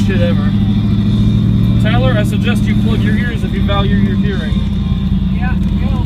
shit ever. Tyler, I suggest you plug your ears if you value your hearing. Yeah, go.